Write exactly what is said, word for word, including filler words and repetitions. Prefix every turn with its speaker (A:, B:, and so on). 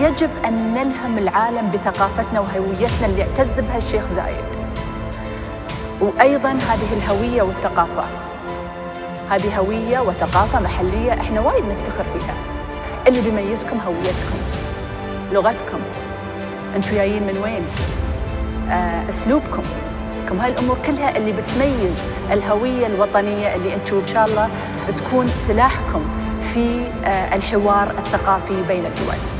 A: يجب أن نلهم العالم بثقافتنا وهويتنا اللي اعتز بها الشيخ زايد. وأيضاً هذه الهوية والثقافة، هذه هوية وثقافة محلية إحنا وايد نفتخر فيها. اللي بيميزكم هويتكم، لغتكم، أنتوا جايين من وين، آه، أسلوبكم، كم هاي الأمور كلها اللي بتميز الهوية الوطنية اللي أنتوا إن شاء الله تكون سلاحكم في آه، الحوار الثقافي بين الدول.